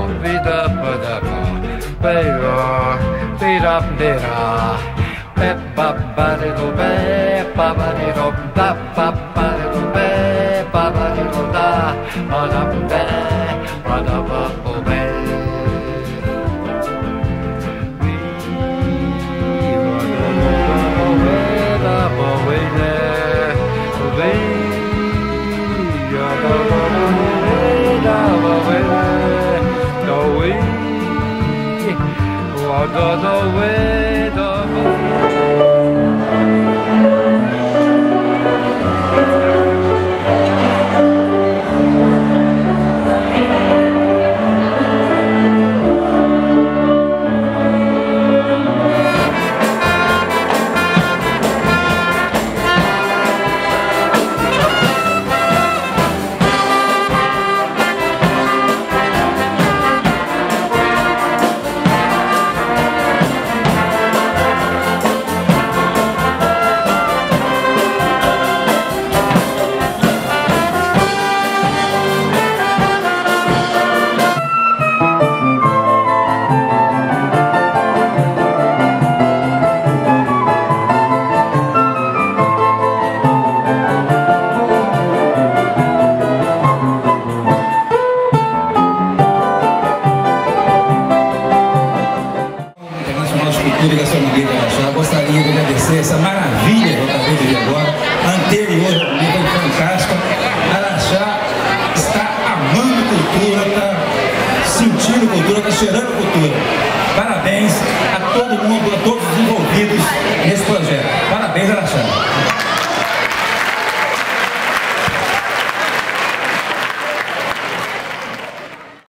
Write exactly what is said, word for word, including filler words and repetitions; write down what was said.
vida pada ba beira beira beira peppa bari do be papa di do da papa di do be papa di do da pada be pada ba be the the way the Delegação Mangueira de Araxá, gostaria de agradecer essa maravilha que eu acabei de ver agora, anterior, foi fantástica. Araxá está amando cultura, está sentindo cultura, está cheirando cultura. Parabéns a todo mundo, a todos os envolvidos nesse projeto. Parabéns, Araxá.